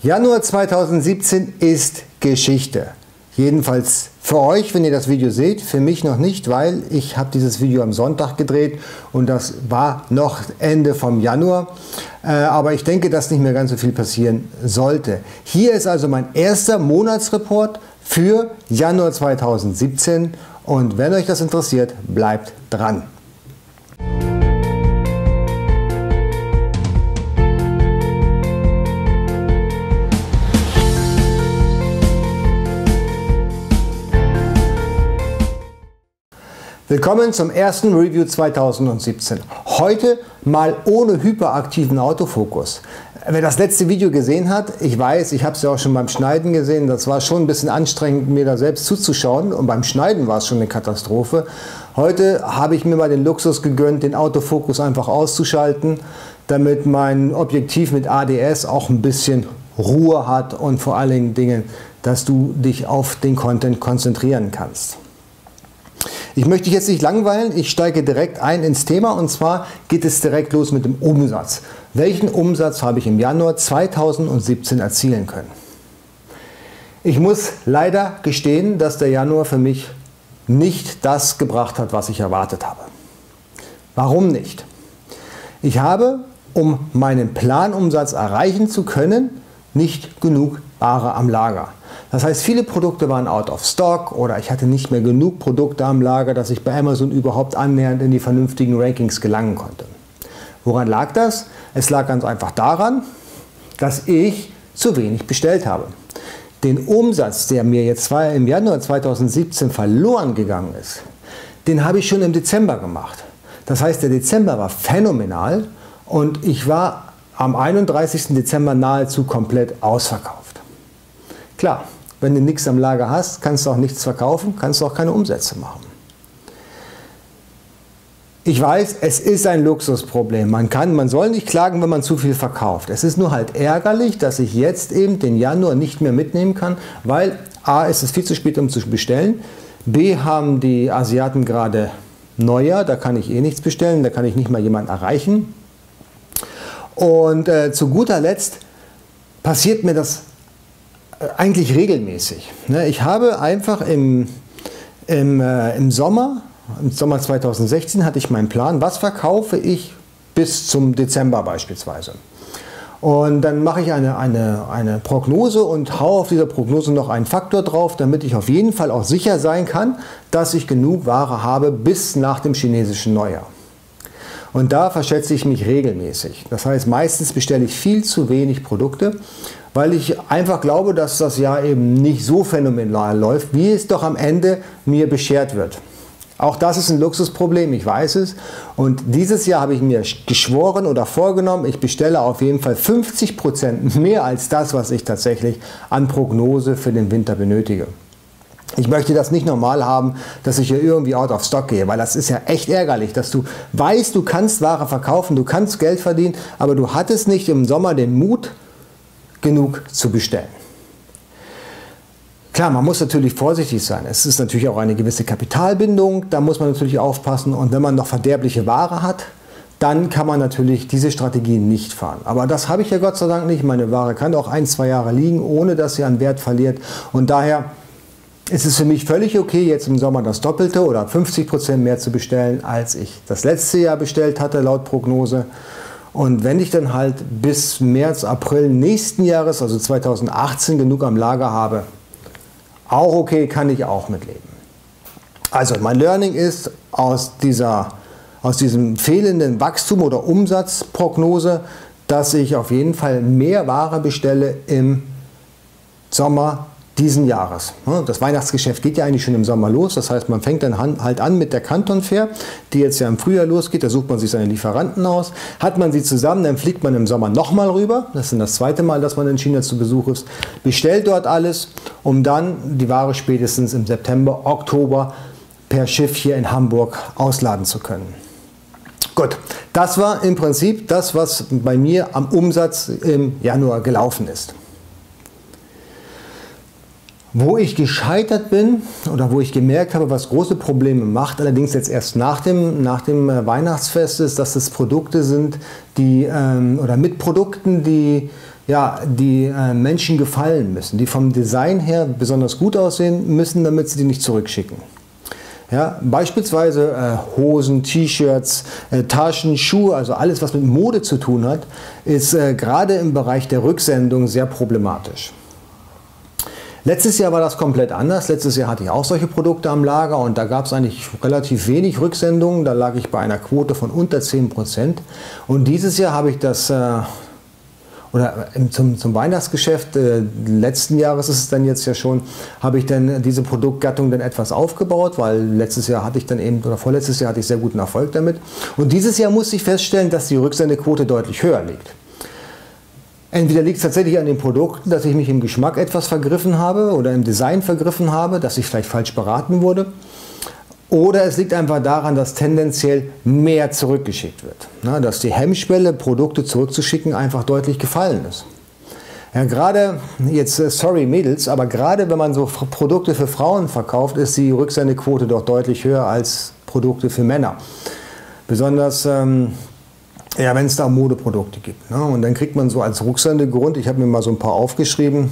Januar 2017 ist Geschichte. Jedenfalls für euch, wenn ihr das Video seht, für mich noch nicht, weil ich habe dieses Video am Sonntag gedreht und das war noch Ende vom Januar. Aber ich denke, dass nicht mehr ganz so viel passieren sollte. Hier ist also mein erster Monatsreport für Januar 2017 und wenn euch das interessiert, bleibt dran. Willkommen zum ersten Review 2017. Heute mal ohne hyperaktiven Autofokus. Wer das letzte Video gesehen hat, ich weiß, ich habe es ja auch schon beim Schneiden gesehen, das war schon ein bisschen anstrengend, mir da selbst zuzuschauen und beim Schneiden war es schon eine Katastrophe. Heute habe ich mir mal den Luxus gegönnt, den Autofokus einfach auszuschalten, damit mein Objektiv mit ADS auch ein bisschen Ruhe hat und vor allen Dingen, dass du dich auf den Content konzentrieren kannst. Ich möchte dich jetzt nicht langweilen, ich steige direkt ein ins Thema und zwar geht es direkt los mit dem Umsatz. Welchen Umsatz habe ich im Januar 2017 erzielen können? Ich muss leider gestehen, dass der Januar für mich nicht das gebracht hat, was ich erwartet habe. Warum nicht? Ich habe, um meinen Planumsatz erreichen zu können, nicht genug Ware am Lager. Das heißt, viele Produkte waren out of stock oder ich hatte nicht mehr genug Produkte am Lager, dass ich bei Amazon überhaupt annähernd in die vernünftigen Rankings gelangen konnte. Woran lag das? Es lag ganz einfach daran, dass ich zu wenig bestellt habe. Den Umsatz, der mir jetzt im Januar 2017 verloren gegangen ist, den habe ich schon im Dezember gemacht. Das heißt, der Dezember war phänomenal und ich war am 31. Dezember nahezu komplett ausverkauft. Klar, wenn du nichts am Lager hast, kannst du auch nichts verkaufen, kannst du auch keine Umsätze machen. Ich weiß, es ist ein Luxusproblem. Man soll nicht klagen, wenn man zu viel verkauft. Es ist nur halt ärgerlich, dass ich jetzt eben den Januar nicht mehr mitnehmen kann, weil A, ist es viel zu spät, um zu bestellen, B, haben die Asiaten gerade Neujahr, da kann ich eh nichts bestellen, da kann ich nicht mal jemanden erreichen. Und zu guter Letzt passiert mir das eigentlich regelmäßig. Ich habe einfach im Sommer 2016 hatte ich meinen Plan, was verkaufe ich bis zum Dezember beispielsweise. Und dann mache ich eine Prognose und haue auf dieser Prognose noch einen Faktor drauf, damit ich auf jeden Fall auch sicher sein kann, dass ich genug Ware habe bis nach dem chinesischen Neujahr. Und da verschätze ich mich regelmäßig. Das heißt, meistens bestelle ich viel zu wenig Produkte, weil ich einfach glaube, dass das Jahr eben nicht so phänomenal läuft, wie es doch am Ende mir beschert wird. Auch das ist ein Luxusproblem, ich weiß es. Und dieses Jahr habe ich mir geschworen oder vorgenommen, ich bestelle auf jeden Fall 50% mehr als das, was ich tatsächlich an Prognose für den Winter benötige. Ich möchte das nicht normal haben, dass ich hier irgendwie out of stock gehe, weil das ist ja echt ärgerlich, dass du weißt, du kannst Ware verkaufen, du kannst Geld verdienen, aber du hattest nicht im Sommer den Mut, genug zu bestellen. Klar, man muss natürlich vorsichtig sein. Es ist natürlich auch eine gewisse Kapitalbindung, da muss man natürlich aufpassen und wenn man noch verderbliche Ware hat, dann kann man natürlich diese Strategie nicht fahren. Aber das habe ich ja Gott sei Dank nicht. Meine Ware kann auch 1-2 Jahre liegen, ohne dass sie an Wert verliert und daher ist es für mich völlig okay, jetzt im Sommer das Doppelte oder 50% mehr zu bestellen, als ich das letzte Jahr bestellt hatte, laut Prognose. Und wenn ich dann halt bis März, April nächsten Jahres, also 2018, genug am Lager habe, auch okay, kann ich auch mitleben. Also mein Learning ist aus diesem fehlenden Wachstum oder Umsatzprognose, dass ich auf jeden Fall mehr Ware bestelle im Sommer diesen Jahres. Das Weihnachtsgeschäft geht ja eigentlich schon im Sommer los, das heißt man fängt dann halt an mit der Canton Fair, die jetzt ja im Frühjahr losgeht, da sucht man sich seine Lieferanten aus, hat man sie zusammen, dann fliegt man im Sommer nochmal rüber, das ist das zweite Mal, dass man in China zu Besuch ist, bestellt dort alles, um dann die Ware spätestens im September, Oktober per Schiff hier in Hamburg ausladen zu können. Gut, das war im Prinzip das, was bei mir am Umsatz im Januar gelaufen ist. Wo ich gescheitert bin oder wo ich gemerkt habe, was große Probleme macht, allerdings jetzt erst nach dem Weihnachtsfest, ist, dass es Produkte sind, die oder mit Produkten, die ja, die Menschen gefallen müssen, die vom Design her besonders gut aussehen müssen, damit sie die nicht zurückschicken. Ja, beispielsweise Hosen, T-Shirts, Taschen, Schuhe, also alles, was mit Mode zu tun hat, ist gerade im Bereich der Rücksendung sehr problematisch. Letztes Jahr war das komplett anders. Letztes Jahr hatte ich auch solche Produkte am Lager und da gab es eigentlich relativ wenig Rücksendungen. Da lag ich bei einer Quote von unter 10%. Und dieses Jahr habe ich das, zum Weihnachtsgeschäft letzten Jahres ist es dann jetzt ja schon, habe ich dann diese Produktgattung dann etwas aufgebaut, weil letztes Jahr hatte ich dann eben, oder vorletztes Jahr hatte ich sehr guten Erfolg damit. Und dieses Jahr musste ich feststellen, dass die Rücksendequote deutlich höher liegt. Entweder liegt es tatsächlich an den Produkten, dass ich mich im Geschmack etwas vergriffen habe oder im Design vergriffen habe, dass ich vielleicht falsch beraten wurde. Oder es liegt einfach daran, dass tendenziell mehr zurückgeschickt wird. Na, dass die Hemmschwelle, Produkte zurückzuschicken, einfach deutlich gefallen ist. Ja, gerade, jetzt sorry Mädels, aber gerade wenn man so Produkte für Frauen verkauft, ist die Rücksendequote doch deutlich höher als Produkte für Männer. Besonders ja, wenn es da Modeprodukte gibt. Ne? Und dann kriegt man so als Rücksendegrund, ich habe mir mal so ein paar aufgeschrieben,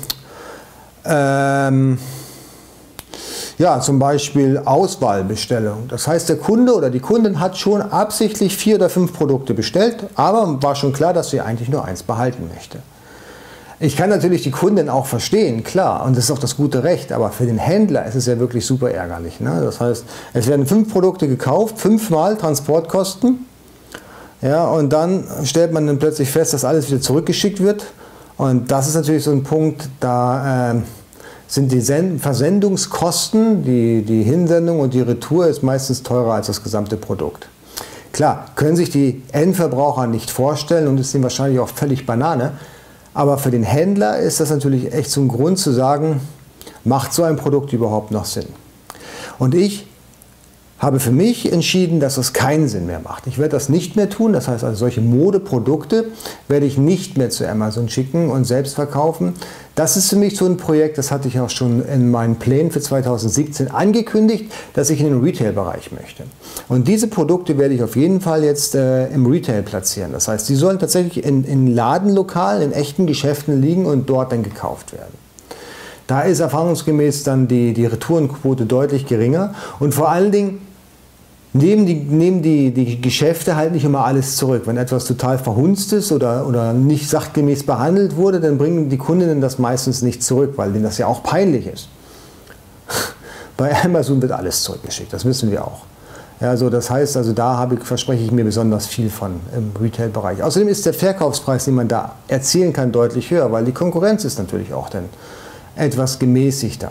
ja, zum Beispiel Auswahlbestellung. Das heißt, der Kunde oder die Kundin hat schon absichtlich 4 oder 5 Produkte bestellt, aber war schon klar, dass sie eigentlich nur eins behalten möchte. Ich kann natürlich die Kundin auch verstehen, klar, und das ist auch das gute Recht, aber für den Händler ist es ja wirklich super ärgerlich. Ne? Das heißt, es werden 5 Produkte gekauft, 5-mal Transportkosten, ja, und dann stellt man dann plötzlich fest, dass alles wieder zurückgeschickt wird. Und das ist natürlich so ein Punkt, da sind die Versendungskosten, die Hinsendung und die Retour ist meistens teurer als das gesamte Produkt. Klar, können sich die Endverbraucher nicht vorstellen und ist ihnen wahrscheinlich auch völlig Banane. Aber für den Händler ist das natürlich echt so ein Grund zu sagen, macht so ein Produkt überhaupt noch Sinn? Und ich habe für mich entschieden, dass es keinen Sinn mehr macht. Ich werde das nicht mehr tun, das heißt also solche Modeprodukte werde ich nicht mehr zu Amazon schicken und selbst verkaufen. Das ist für mich so ein Projekt, das hatte ich auch schon in meinen Plänen für 2017 angekündigt, dass ich in den Retail-Bereich möchte. Und diese Produkte werde ich auf jeden Fall jetzt im Retail platzieren. Das heißt, die sollen tatsächlich in Ladenlokalen, in echten Geschäften liegen und dort dann gekauft werden. Da ist erfahrungsgemäß dann die Retourenquote deutlich geringer und vor allen Dingen nehmen die Geschäfte halt nicht immer alles zurück. Wenn etwas total verhunzt ist oder nicht sachgemäß behandelt wurde, dann bringen die Kundinnen das meistens nicht zurück, weil denen das ja auch peinlich ist. Bei Amazon wird alles zurückgeschickt, das wissen wir auch. Ja, also das heißt, also da verspreche ich mir besonders viel von im Retail-Bereich. Außerdem ist der Verkaufspreis, den man da erzielen kann, deutlich höher, weil die Konkurrenz ist natürlich auch dann etwas gemäßigter.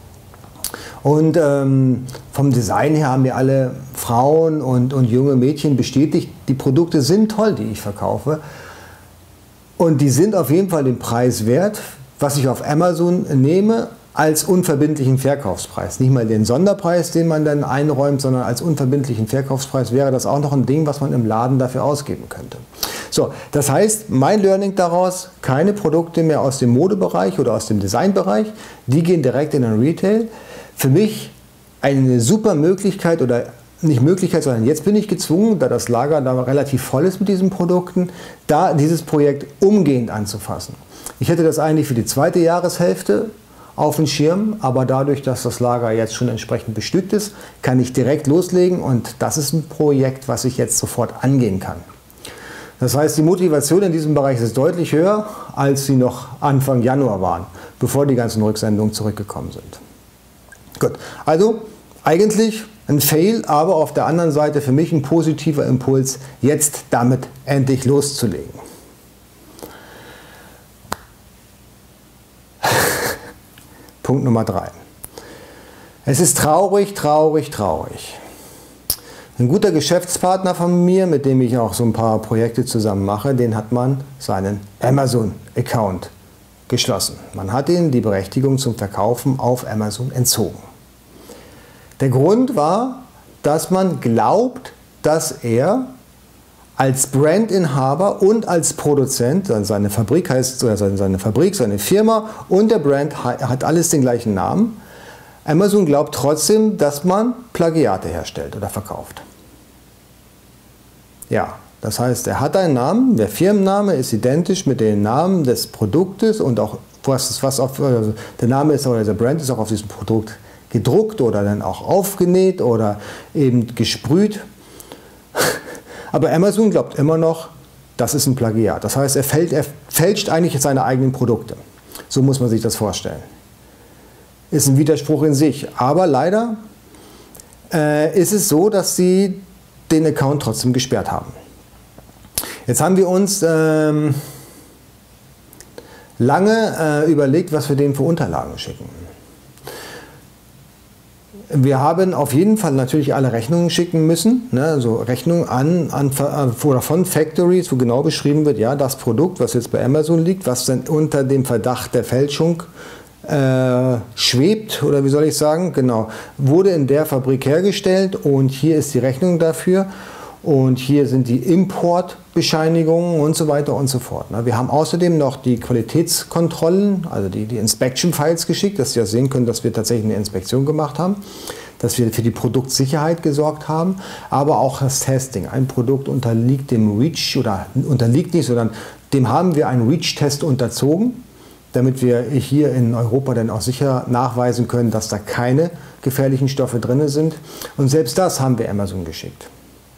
Und vom Design her haben mir alle Frauen und junge Mädchen bestätigt, die Produkte sind toll, die ich verkaufe. Und die sind auf jeden Fall den Preis wert, was ich auf Amazon nehme, als unverbindlichen Verkaufspreis. Nicht mal den Sonderpreis, den man dann einräumt, sondern als unverbindlichen Verkaufspreis wäre das auch noch ein Ding, was man im Laden dafür ausgeben könnte. So, das heißt, mein Learning daraus, keine Produkte mehr aus dem Modebereich oder aus dem Designbereich, die gehen direkt in den Retail. Für mich eine super Möglichkeit oder nicht Möglichkeit, sondern jetzt bin ich gezwungen, da das Lager da relativ voll ist mit diesen Produkten, da dieses Projekt umgehend anzufassen. Ich hätte das eigentlich für die zweite Jahreshälfte auf dem Schirm, aber dadurch, dass das Lager jetzt schon entsprechend bestückt ist, kann ich direkt loslegen und das ist ein Projekt, was ich jetzt sofort angehen kann. Das heißt, die Motivation in diesem Bereich ist deutlich höher, als sie noch Anfang Januar waren, bevor die ganzen Rücksendungen zurückgekommen sind. Gut, also eigentlich ein Fail, aber auf der anderen Seite für mich ein positiver Impuls, jetzt damit endlich loszulegen. Punkt Nummer 3. Es ist traurig, traurig, traurig. Ein guter Geschäftspartner von mir, mit dem ich auch so ein paar Projekte zusammen mache, den hat man seinen Amazon-Account geschlossen. Man hat ihm die Berechtigung zum Verkaufen auf Amazon entzogen. Der Grund war, dass man glaubt, dass er als Brandinhaber und als Produzent, seine Fabrik heißt, oder seine Fabrik, seine Firma und der Brand hat alles den gleichen Namen. Amazon glaubt trotzdem, dass man Plagiate herstellt oder verkauft. Ja, Das heißt, er hat einen Namen, der Firmenname ist identisch mit dem Namen des Produktes und auch der Name ist oder der Brand ist auch auf diesem Produkt gedruckt oder dann auch aufgenäht oder eben gesprüht. Aber Amazon glaubt immer noch, das ist ein Plagiat. Das heißt, er fälscht eigentlich seine eigenen Produkte. So muss man sich das vorstellen. Ist ein Widerspruch in sich. Aber leider ist es so, dass sie den Account trotzdem gesperrt haben. Jetzt haben wir uns lange überlegt, was wir denen für Unterlagen schicken. Wir haben auf jeden Fall natürlich alle Rechnungen schicken müssen, ne, also Rechnungen oder von Factories, wo genau beschrieben wird, ja, das Produkt, was jetzt bei Amazon liegt, was dann unter dem Verdacht der Fälschung schwebt, oder wie soll ich sagen, genau, wurde in der Fabrik hergestellt und hier ist die Rechnung dafür und hier sind die Importbescheinigungen und so weiter und so fort. Wir haben außerdem noch die Qualitätskontrollen, also die Inspection Files geschickt, dass Sie ja sehen können, dass wir tatsächlich eine Inspektion gemacht haben, dass wir für die Produktsicherheit gesorgt haben, aber auch das Testing. Ein Produkt unterliegt dem REACH oder unterliegt nicht, sondern dem haben wir einen REACH-Test unterzogen, damit wir hier in Europa dann auch sicher nachweisen können, dass da keine gefährlichen Stoffe drin sind. Und selbst das haben wir Amazon geschickt.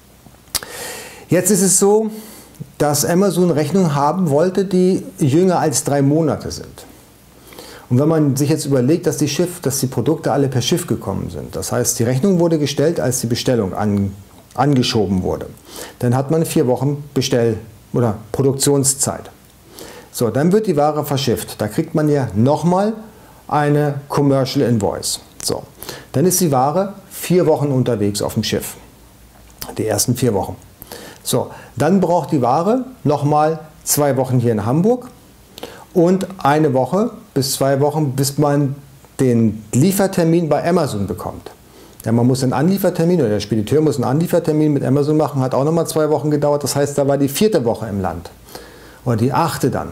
Jetzt ist es so, dass Amazon Rechnungen haben wollte, die jünger als 3 Monate sind. Und wenn man sich jetzt überlegt, dass die Produkte alle per Schiff gekommen sind, das heißt, die Rechnung wurde gestellt, als die Bestellung angeschoben wurde, dann hat man 4 Wochen oder Produktionszeit. So, dann wird die Ware verschifft. Da kriegt man ja nochmal eine Commercial Invoice. So, dann ist die Ware 4 Wochen unterwegs auf dem Schiff. Die ersten 4 Wochen. So, dann braucht die Ware nochmal 2 Wochen hier in Hamburg und 1 Woche bis 2 Wochen, bis man den Liefertermin bei Amazon bekommt. Ja, man muss einen Anliefertermin oder der Spediteur muss einen Anliefertermin mit Amazon machen, hat auch nochmal 2 Wochen gedauert. Das heißt, da war die 4. Woche im Land. Oder die 8. dann.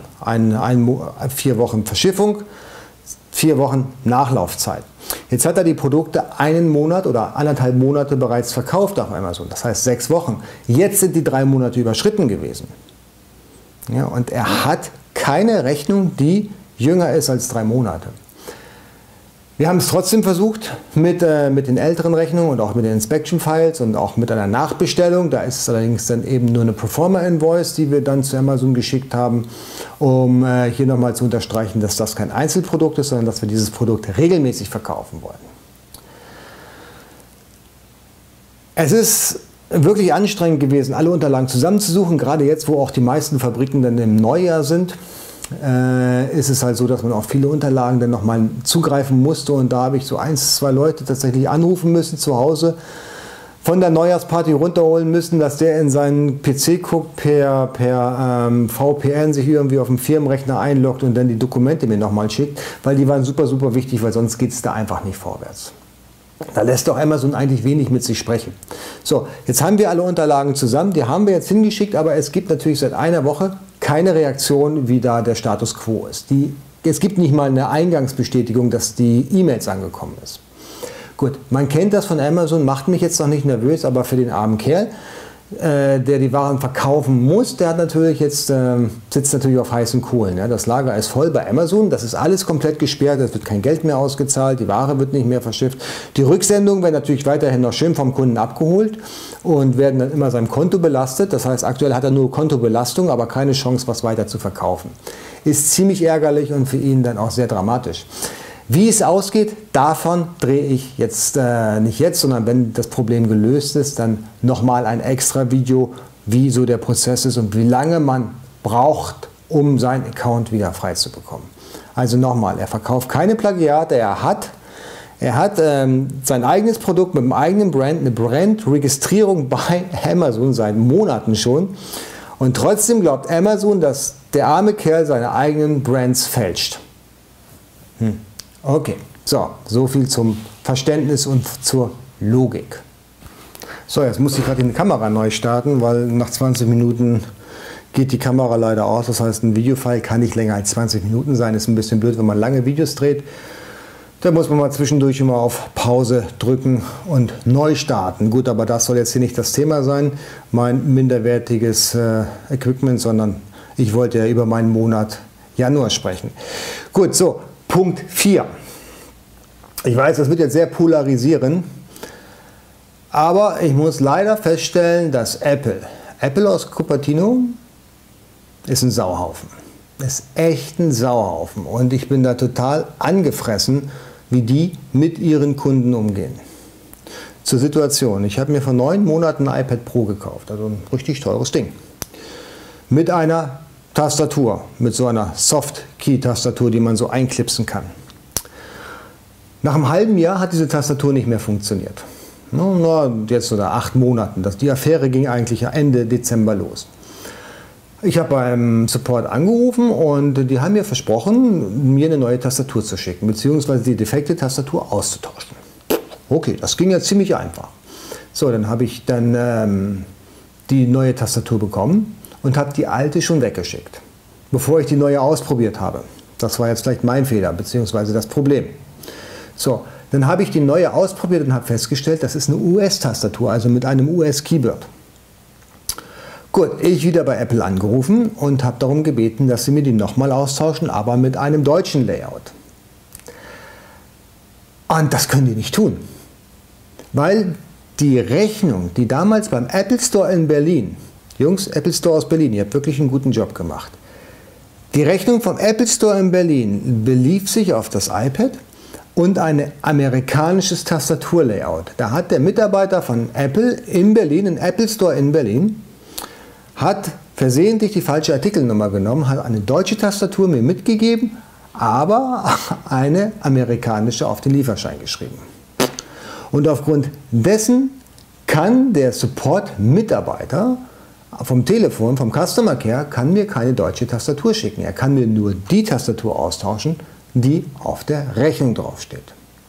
4 Wochen Verschiffung, 4 Wochen Nachlaufzeit. Jetzt hat er die Produkte 1 Monat oder 1,5 Monate bereits verkauft auf Amazon. Das heißt 6 Wochen. Jetzt sind die 3 Monate überschritten gewesen. Ja, und er hat keine Rechnung, die jünger ist als 3 Monate. Wir haben es trotzdem versucht mit den älteren Rechnungen und auch mit den Inspection Files und auch mit einer Nachbestellung. Da ist es allerdings dann eben nur eine Proforma Invoice, die wir dann zu Amazon geschickt haben, um hier nochmal zu unterstreichen, dass das kein Einzelprodukt ist, sondern dass wir dieses Produkt regelmäßig verkaufen wollen. Es ist wirklich anstrengend gewesen, alle Unterlagen zusammenzusuchen, gerade jetzt, wo auch die meisten Fabriken dann im Neujahr sind. Ist es halt so, dass man auf viele Unterlagen dann nochmal zugreifen musste und da habe ich so 1, 2 Leute tatsächlich anrufen müssen zu Hause, von der Neujahrsparty runterholen müssen, dass der in seinen PC guckt, per VPN sich irgendwie auf dem Firmenrechner einloggt und dann die Dokumente mir nochmal schickt, weil die waren super, super wichtig, weil sonst geht es da einfach nicht vorwärts. Da lässt doch Amazon eigentlich wenig mit sich sprechen. So, jetzt haben wir alle Unterlagen zusammen, die haben wir jetzt hingeschickt, aber es gibt natürlich seit einer Woche keine Reaktion, wie da der Status quo ist. Es gibt nicht mal eine Eingangsbestätigung, dass die E-Mails angekommen ist. Gut, man kennt das von Amazon, macht mich jetzt noch nicht nervös, aber für den armen Kerl, der die Waren verkaufen muss, der hat natürlich jetzt, sitzt natürlich auf heißen Kohlen. Ja. Das Lager ist voll bei Amazon, das ist alles komplett gesperrt, es wird kein Geld mehr ausgezahlt, die Ware wird nicht mehr verschifft. Die Rücksendungen werden natürlich weiterhin noch schön vom Kunden abgeholt und werden dann immer seinem Konto belastet. Das heißt, aktuell hat er nur Kontobelastung, aber keine Chance, was weiter zu verkaufen. Ist ziemlich ärgerlich und für ihn dann auch sehr dramatisch. Wie es ausgeht, davon drehe ich jetzt nicht jetzt, sondern wenn das Problem gelöst ist, dann nochmal ein extra Video, wie so der Prozess ist und wie lange man braucht, um seinen Account wieder frei zu bekommen. Also nochmal, er verkauft keine Plagiate, er hat sein eigenes Produkt mit einem eigenen Brand, eine Brandregistrierung bei Amazon seit Monaten schon und trotzdem glaubt Amazon, dass der arme Kerl seine eigenen Brands fälscht. Okay, so viel zum Verständnis und zur Logik. So, jetzt muss ich gerade die Kamera neu starten, weil nach 20 Minuten geht die Kamera leider aus. Das heißt, ein Videofile kann nicht länger als 20 Minuten sein. Ist ein bisschen blöd, wenn man lange Videos dreht. Da muss man mal zwischendurch immer auf Pause drücken und neu starten. Gut, aber das soll jetzt hier nicht das Thema sein, mein minderwertiges Equipment, sondern ich wollte ja über meinen Monat Januar sprechen. Gut, so, Punkt 4. Ich weiß, das wird jetzt sehr polarisieren, aber ich muss leider feststellen, dass Apple aus Cupertino ist ein Sauhaufen. Ist echt ein Sauhaufen und ich bin da total angefressen, wie die mit ihren Kunden umgehen. Zur Situation. Ich habe mir vor 9 Monaten ein iPad Pro gekauft, also ein richtig teures Ding. Mit einer Tastatur, mit so einer Soft-Key-Tastatur, die man so einklipsen kann. Nach einem halben Jahr hat diese Tastatur nicht mehr funktioniert. Jetzt oder 8 Monaten. Die Affäre ging eigentlich Ende Dezember los. Ich habe beim Support angerufen und die haben mir versprochen, mir eine neue Tastatur zu schicken, beziehungsweise die defekte Tastatur auszutauschen. Okay, das ging ja ziemlich einfach. So, dann habe ich dann die neue Tastatur bekommen und habe die alte schon weggeschickt, bevor ich die neue ausprobiert habe. Das war jetzt vielleicht mein Fehler, beziehungsweise das Problem. So, dann habe ich die neue ausprobiert und habe festgestellt, das ist eine US-Tastatur, also mit einem US-Keyboard. Gut, ich wieder bei Apple angerufen und habe darum gebeten, dass sie mir die nochmal austauschen, aber mit einem deutschen Layout. Und das können die nicht tun, weil die Rechnung, die damals beim Apple Store in Berlin, Jungs, Apple Store aus Berlin, ihr habt wirklich einen guten Job gemacht. Die Rechnung vom Apple Store in Berlin belief sich auf das iPad und ein amerikanisches Tastaturlayout. Da hat der Mitarbeiter von Apple in Berlin, im Apple Store in Berlin, hat versehentlich die falsche Artikelnummer genommen, hat eine deutsche Tastatur mir mitgegeben, aber eine amerikanische auf den Lieferschein geschrieben. Und aufgrund dessen kann der Support-Mitarbeiter vom Telefon, vom Customer Care, kann mir keine deutsche Tastatur schicken. Er kann mir nur die Tastatur austauschen, die auf der Rechnung draufsteht.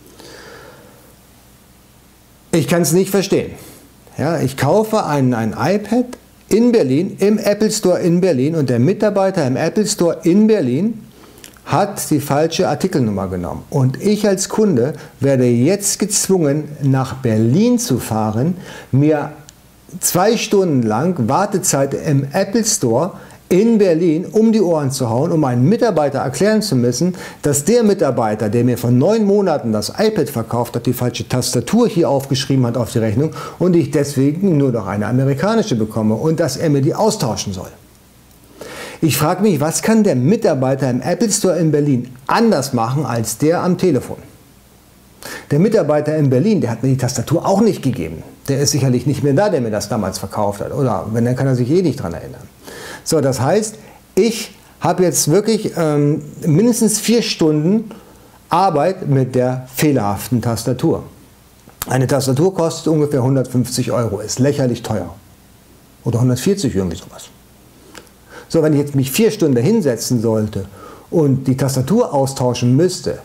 Ich kann es nicht verstehen. Ja, ich kaufe ein iPad in Berlin, im Apple Store in Berlin und der Mitarbeiter im Apple Store in Berlin hat die falsche Artikelnummer genommen. Und ich als Kunde werde jetzt gezwungen, nach Berlin zu fahren, mir 2 Stunden lang Wartezeit im Apple Store in Berlin um die Ohren zu hauen, um einen Mitarbeiter erklären zu müssen, dass der Mitarbeiter, der mir vor 9 Monaten das iPad verkauft hat, die falsche Tastatur hier aufgeschrieben hat auf die Rechnung und ich deswegen nur noch eine amerikanische bekomme und dass er mir die austauschen soll. Ich frage mich, was kann der Mitarbeiter im Apple Store in Berlin anders machen als der am Telefon? Der Mitarbeiter in Berlin, der hat mir die Tastatur auch nicht gegeben. Der ist sicherlich nicht mehr da, der mir das damals verkauft hat. Oder wenn, dann kann er sich eh nicht dran erinnern. So, das heißt, ich habe jetzt wirklich mindestens 4 Stunden Arbeit mit der fehlerhaften Tastatur. Eine Tastatur kostet ungefähr 150 €, ist lächerlich teuer. Oder 140, irgendwie sowas. So, wenn ich jetzt mich 4 Stunden hinsetzen sollte und die Tastatur austauschen müsste,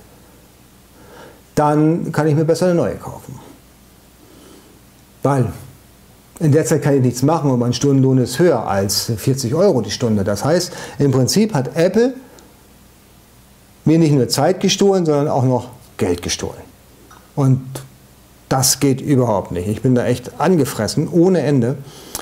dann kann ich mir besser eine neue kaufen. Weil in der Zeit kann ich nichts machen und mein Stundenlohn ist höher als 40 € die Stunde. Das heißt, im Prinzip hat Apple mir nicht nur Zeit gestohlen, sondern auch noch Geld gestohlen. Und das geht überhaupt nicht. Ich bin da echt angefressen, ohne Ende.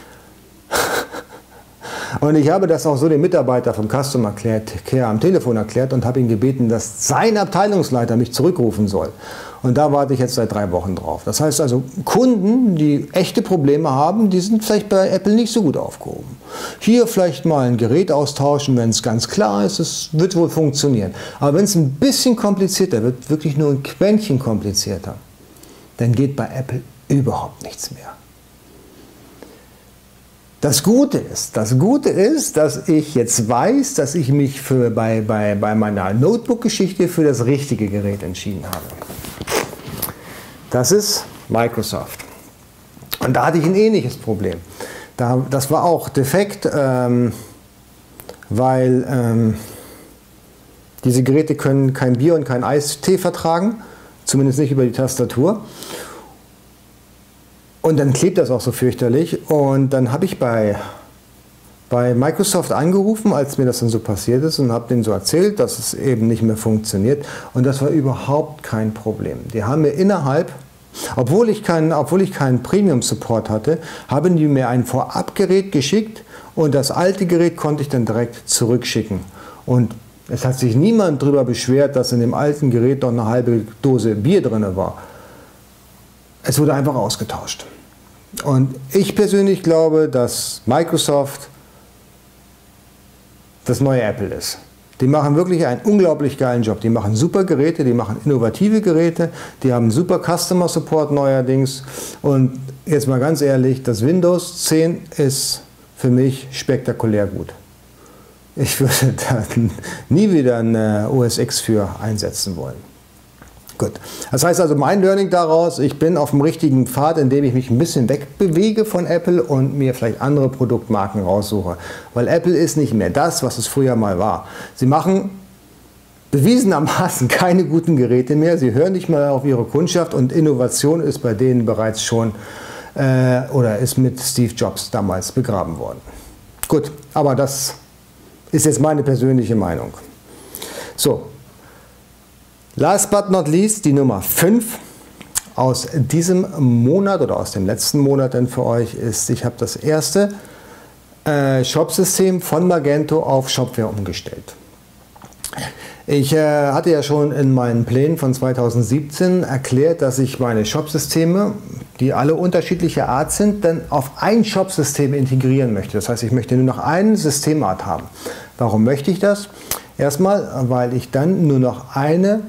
Und ich habe das auch so dem Mitarbeiter vom Customer Care am Telefon erklärt und habe ihn gebeten, dass sein Abteilungsleiter mich zurückrufen soll. Und da warte ich jetzt seit 3 Wochen drauf. Das heißt also, Kunden, die echte Probleme haben, die sind vielleicht bei Apple nicht so gut aufgehoben. Hier vielleicht mal ein Gerät austauschen, wenn es ganz klar ist, es wird wohl funktionieren. Aber wenn es ein bisschen komplizierter wird, wirklich nur ein Quäntchen komplizierter, dann geht bei Apple überhaupt nichts mehr. Das Gute ist, dass ich jetzt weiß, dass ich mich bei meiner Notebook-Geschichte für das richtige Gerät entschieden habe. Das ist Microsoft. Und da hatte ich ein ähnliches Problem. Das war auch defekt, weil diese Geräte können kein Bier und kein Eistee vertragen, zumindest nicht über die Tastatur. Und dann klebt das auch so fürchterlich und dann habe ich bei bei Microsoft angerufen, als mir das dann so passiert ist, und habe denen so erzählt, dass es eben nicht mehr funktioniert. Und das war überhaupt kein Problem. Die haben mir innerhalb, obwohl ich keinen Premium-Support hatte, haben die mir ein Vorabgerät geschickt und das alte Gerät konnte ich dann direkt zurückschicken. Und es hat sich niemand darüber beschwert, dass in dem alten Gerät noch eine halbe Dose Bier drin war. Es wurde einfach ausgetauscht. Und ich persönlich glaube, dass Microsoft das neue Apple ist. Die machen wirklich einen unglaublich geilen Job. Die machen super Geräte, die machen innovative Geräte, die haben super Customer Support neuerdings. Und jetzt mal ganz ehrlich, das Windows 10 ist für mich spektakulär gut. Ich würde da nie wieder eine OS X für einsetzen wollen. Gut. Das heißt also, mein Learning daraus, ich bin auf dem richtigen Pfad, indem ich mich ein bisschen wegbewege von Apple und mir vielleicht andere Produktmarken raussuche. Weil Apple ist nicht mehr das, was es früher mal war. Sie machen bewiesenermaßen keine guten Geräte mehr, sie hören nicht mehr auf ihre Kundschaft und Innovation ist bei denen bereits schon oder ist mit Steve Jobs damals begraben worden. Gut, aber das ist jetzt meine persönliche Meinung. So. Last but not least, die Nummer 5 aus diesem Monat oder aus dem letzten Monat denn für euch ist, ich habe das erste Shop-System von Magento auf Shopware umgestellt. Ich hatte ja schon in meinen Plänen von 2017 erklärt, dass ich meine Shop-Systeme, die alle unterschiedlicher Art sind, dann auf ein Shop-System integrieren möchte. Das heißt, ich möchte nur noch eine Systemart haben. Warum möchte ich das? Erstmal, weil ich dann nur noch ein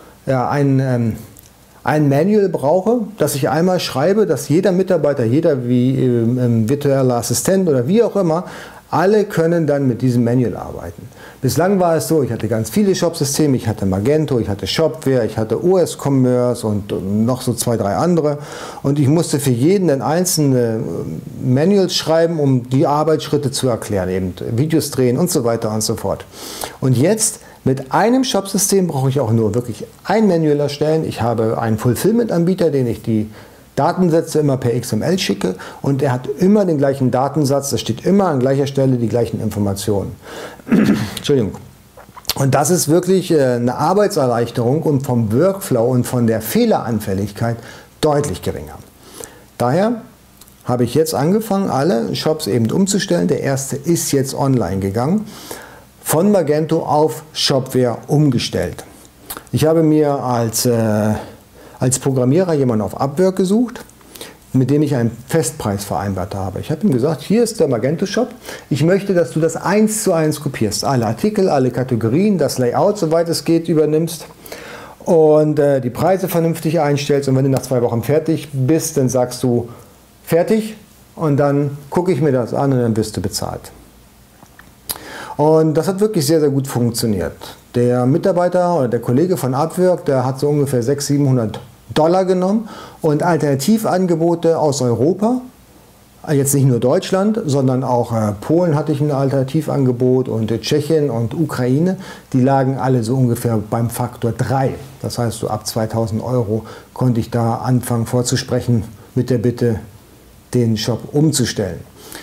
Manual brauche, das ich einmal schreibe, dass jeder Mitarbeiter, jeder wie virtueller Assistent oder wie auch immer, alle können dann mit diesem Manual arbeiten. Bislang war es so, ich hatte ganz viele Shop-Systeme, ich hatte Magento, ich hatte Shopware, ich hatte OS Commerce und noch so 2, 3 andere und ich musste für jeden ein einzelne Manuals schreiben, um die Arbeitsschritte zu erklären, eben Videos drehen und so weiter und so fort. Und jetzt mit einem Shop-System brauche ich auch nur wirklich ein Manual erstellen. Ich habe einen Fulfillment-Anbieter, den ich die Datensätze immer per XML schicke und er hat immer den gleichen Datensatz, da steht immer an gleicher Stelle die gleichen Informationen. Entschuldigung. Und das ist wirklich eine Arbeitserleichterung und vom Workflow und von der Fehleranfälligkeit deutlich geringer. Daher habe ich jetzt angefangen, alle Shops eben umzustellen. Der erste ist jetzt online gegangen. Von Magento auf Shopware umgestellt. Ich habe mir als Programmierer jemanden auf Upwork gesucht, mit dem ich einen Festpreis vereinbart habe. Ich habe ihm gesagt, hier ist der Magento Shop, ich möchte, dass du das 1:1 kopierst. Alle Artikel, alle Kategorien, das Layout, soweit es geht, übernimmst und die Preise vernünftig einstellst und wenn du nach 2 Wochen fertig bist, dann sagst du fertig und dann gucke ich mir das an und dann wirst du bezahlt. Und das hat wirklich sehr, sehr gut funktioniert. Der Mitarbeiter oder der Kollege von Upwork, der hat so ungefähr 600, 700 $ genommen und Alternativangebote aus Europa, jetzt nicht nur Deutschland, sondern auch Polen hatte ich ein Alternativangebot und Tschechien und Ukraine, die lagen alle so ungefähr beim Faktor 3. Das heißt, so ab 2000 € konnte ich da anfangen vorzusprechen mit der Bitte, den Shop umzustellen.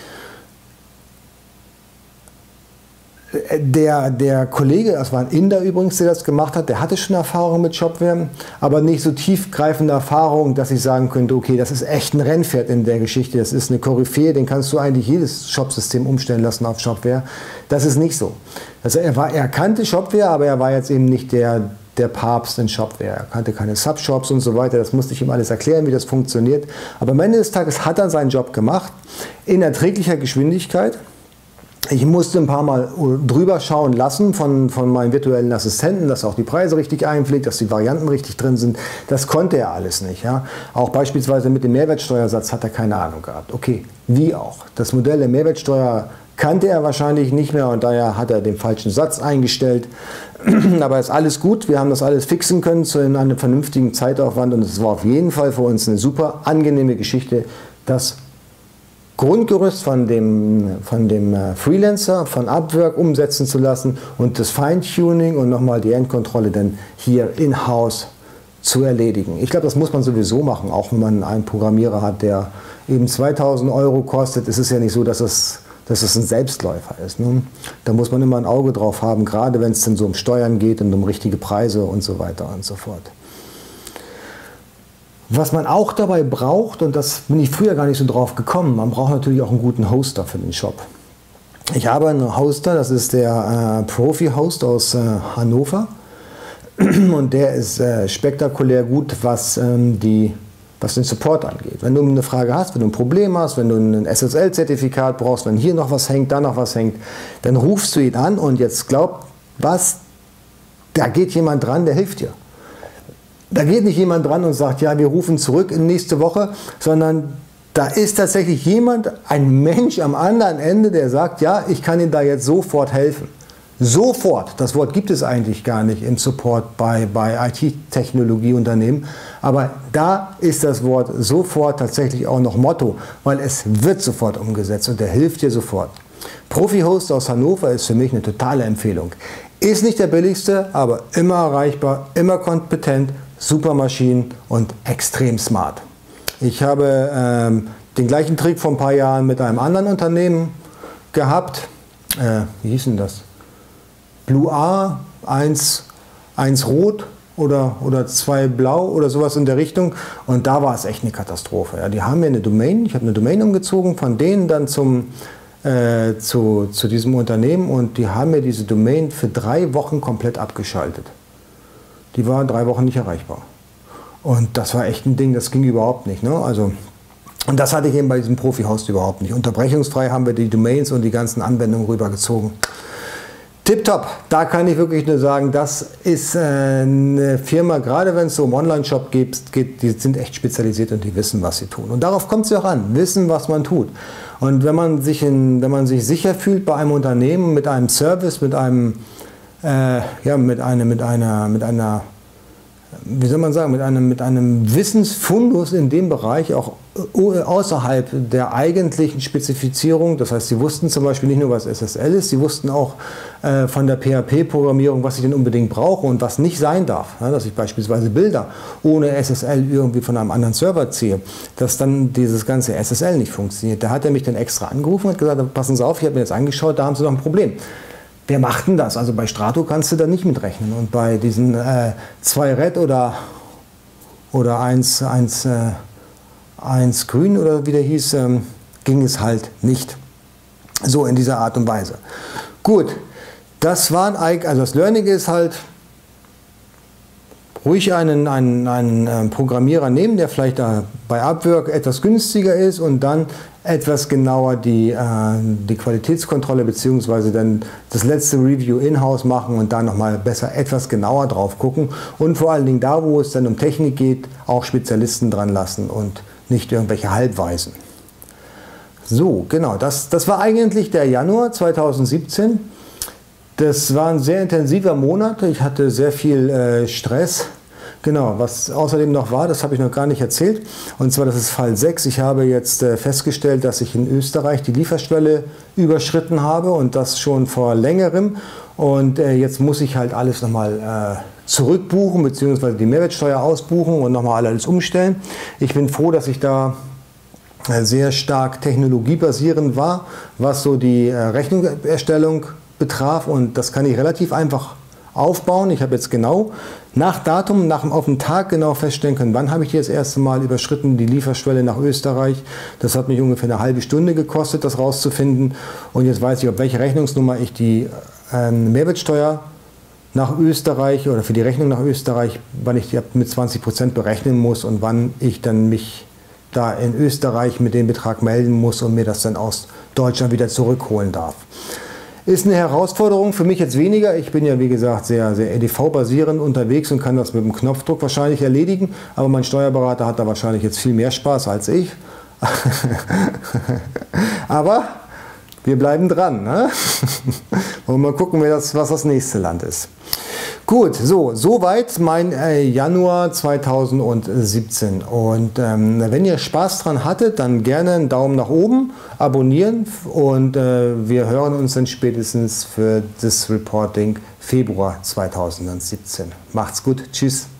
Der Kollege, das war ein Inder übrigens, der das gemacht hat, der hatte schon Erfahrung mit Shopware, aber nicht so tiefgreifende Erfahrung, dass ich sagen könnte, okay, das ist echt ein Rennpferd in der Geschichte, das ist eine Koryphäe, den kannst du eigentlich jedes Shopsystem umstellen lassen auf Shopware. Das ist nicht so. Also er kannte Shopware, aber er war jetzt eben nicht der Papst in Shopware. Er kannte keine Subshops und so weiter, das musste ich ihm alles erklären, wie das funktioniert. Aber am Ende des Tages hat er seinen Job gemacht, in erträglicher Geschwindigkeit. Ich musste ein paar Mal drüber schauen lassen von meinen virtuellen Assistenten, dass auch die Preise richtig einpflegt, dass die Varianten richtig drin sind. Das konnte er alles nicht. Ja? Auch beispielsweise mit dem Mehrwertsteuersatz hat er keine Ahnung gehabt. Okay, wie auch. Das Modell der Mehrwertsteuer kannte er wahrscheinlich nicht mehr und daher hat er den falschen Satz eingestellt. Aber ist alles gut, wir haben das alles fixen können in einem vernünftigen Zeitaufwand und es war auf jeden Fall für uns eine super angenehme Geschichte, das Grundgerüst von dem Freelancer, von Upwork umsetzen zu lassen und das Feintuning und nochmal die Endkontrolle dann hier in-house zu erledigen. Ich glaube, das muss man sowieso machen, auch wenn man einen Programmierer hat, der eben 2000 € kostet. Es ist ja nicht so, dass es dass es ein Selbstläufer ist. Ne? Da muss man immer ein Auge drauf haben, gerade wenn es dann so um Steuern geht und um richtige Preise und so weiter und so fort. Was man auch dabei braucht, und das bin ich früher gar nicht so drauf gekommen, man braucht natürlich auch einen guten Hoster für den Shop. Ich habe einen Hoster, das ist der Profi-Host aus Hannover, und der ist spektakulär gut, was den Support angeht. Wenn du eine Frage hast, wenn du ein Problem hast, wenn du ein SSL-Zertifikat brauchst, wenn hier noch was hängt, da noch was hängt, dann rufst du ihn an und jetzt glaub was, da geht jemand dran, der hilft dir. Da geht nicht jemand dran und sagt, ja, wir rufen zurück in nächste Woche, sondern da ist tatsächlich jemand, ein Mensch am anderen Ende, der sagt, ja, ich kann Ihnen da jetzt sofort helfen. Sofort, das Wort gibt es eigentlich gar nicht im Support bei IT-Technologieunternehmen, aber da ist das Wort sofort tatsächlich auch noch Motto, weil es wird sofort umgesetzt und der hilft dir sofort. Profi-Host aus Hannover ist für mich eine totale Empfehlung. Ist nicht der billigste, aber immer erreichbar, immer kompetent, super Maschinen und extrem smart. Ich habe den gleichen Trick vor ein paar Jahren mit einem anderen Unternehmen gehabt. Wie hieß denn das? Blue A, 1 rot oder 2 blau oder sowas in der Richtung. Und da war es echt eine Katastrophe. Ja, die haben mir eine Domain, ich habe eine Domain umgezogen, von denen dann zu diesem Unternehmen, und die haben mir diese Domain für 3 Wochen komplett abgeschaltet. Die war 3 Wochen nicht erreichbar. Und das war echt ein Ding, das ging überhaupt nicht. Ne? Also, und das hatte ich eben bei diesem Profi-Host überhaupt nicht. Unterbrechungsfrei haben wir die Domains und die ganzen Anwendungen rübergezogen. Tipptopp, da kann ich wirklich nur sagen, das ist eine Firma, gerade wenn es so um Online-Shop geht, die sind echt spezialisiert und die wissen, was sie tun. Und darauf kommt es ja auch an, wissen, was man tut. Und wenn man sich sicher fühlt bei einem Unternehmen, mit einem Service, mit einer wie soll man sagen, mit einem Wissensfundus in dem Bereich, auch außerhalb der eigentlichen Spezifizierung. Das heißt, sie wussten zum Beispiel nicht nur, was SSL ist, sie wussten auch von der PHP-Programmierung, was ich denn unbedingt brauche und was nicht sein darf. Ja, dass ich beispielsweise Bilder ohne SSL irgendwie von einem anderen Server ziehe, dass dann dieses ganze SSL nicht funktioniert. Da hat er mich dann extra angerufen und hat gesagt, passen Sie auf, ich habe mir jetzt angeschaut, da haben Sie noch ein Problem. Wer macht denn das? Also bei Strato kannst du da nicht mitrechnen. Und bei diesen 2 Red oder 1 Grün oder wie der hieß, ging es halt nicht. So in dieser Art und Weise. Gut, das Learning ist halt, ruhig einen Programmierer nehmen, der vielleicht bei Upwork etwas günstiger ist und dann etwas genauer die Qualitätskontrolle bzw. dann das letzte Review in-house machen und da nochmal besser etwas genauer drauf gucken und vor allen Dingen da, wo es dann um Technik geht, auch Spezialisten dran lassen und nicht irgendwelche Halbweisen. So, genau, das war eigentlich der Januar 2017. Das war ein sehr intensiver Monat, ich hatte sehr viel Stress. Genau, was außerdem noch war, das habe ich noch gar nicht erzählt, und zwar das ist Fall 6. Ich habe jetzt festgestellt, dass ich in Österreich die Lieferschwelle überschritten habe und das schon vor längerem, und jetzt muss ich halt alles nochmal zurückbuchen bzw. die Mehrwertsteuer ausbuchen und nochmal alles umstellen. Ich bin froh, dass ich da sehr stark technologiebasierend war, was so die Rechnungserstellung betraf, und das kann ich relativ einfach aufbauen. Ich habe jetzt genau nach Datum, auf den Tag genau feststellen können, wann habe ich die das erste Mal überschritten, die Lieferschwelle nach Österreich. Das hat mich ungefähr eine halbe Stunde gekostet, das rauszufinden. Und jetzt weiß ich, auf welche Rechnungsnummer ich die Mehrwertsteuer nach Österreich oder für die Rechnung nach Österreich, wann ich die mit 20% berechnen muss und wann ich dann mich da in Österreich mit dem Betrag melden muss und mir das dann aus Deutschland wieder zurückholen darf. Ist eine Herausforderung, für mich jetzt weniger. Ich bin ja, wie gesagt, sehr, sehr EDV-basierend unterwegs und kann das mit dem Knopfdruck wahrscheinlich erledigen. Aber mein Steuerberater hat da wahrscheinlich jetzt viel mehr Spaß als ich. Aber wir bleiben dran. Ne? Und mal gucken, was das nächste Land ist. Gut, soweit mein Januar 2017. Und wenn ihr Spaß dran hattet, dann gerne einen Daumen nach oben, abonnieren, und wir hören uns dann spätestens für das Reporting Februar 2017. Macht's gut, tschüss.